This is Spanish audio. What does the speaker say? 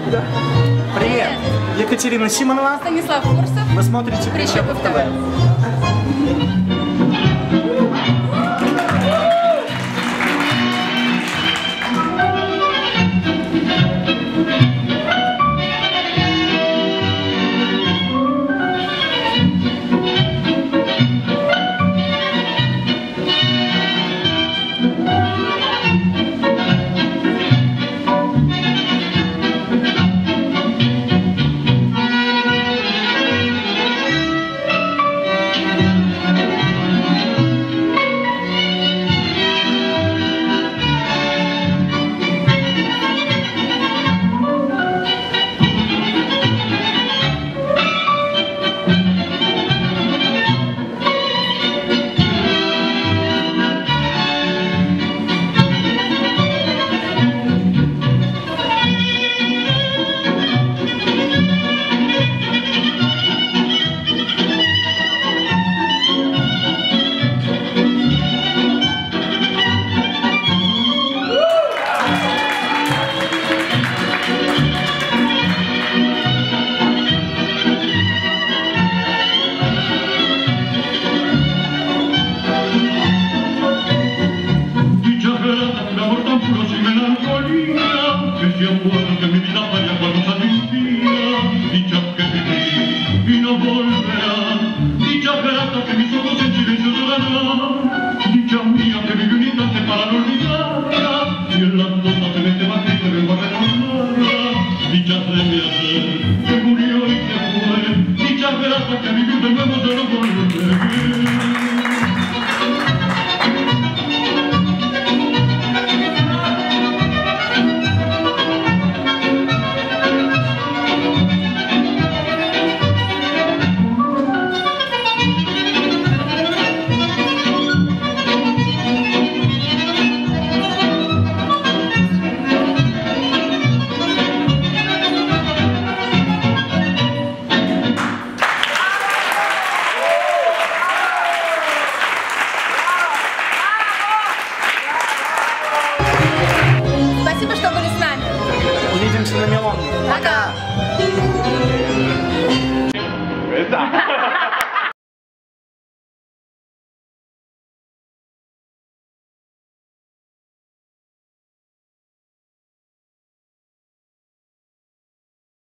Да. Привет! Екатерина Симонова. Станислав Фурсов. Вы смотрите «Прищепов ТВ». Que mi vida vaya cuando sale un día, dicha que viví y no volverá, dicha grata que mis ojos en silencio llorarán, dicha mía que viví un instante para no olvidarla, y en las notas de este vacío que vengo a recordarla, dicha de mi ayer que murió y se fue, dicha grata que viví de nuevo de no volver.